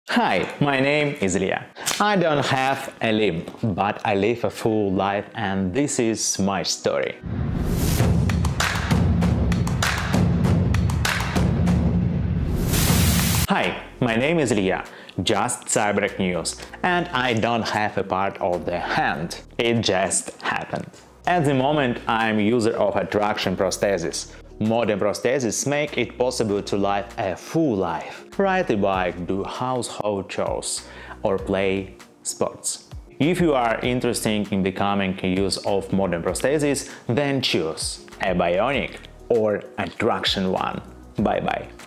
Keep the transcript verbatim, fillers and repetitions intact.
Hi, my name is Ilya. I don't have a limb, but I live a full life, and this is my story. Hi, my name is Ilya, just Cyborg news, and I don't have a part of the hand. It just happened. At the moment, I'm user of a traction prosthesis. Modern prostheses make it possible to live a full life, ride a bike, do household chores, or play sports. If you are interested in becoming a user of modern prostheses, then choose a bionic or a traction one. Bye bye.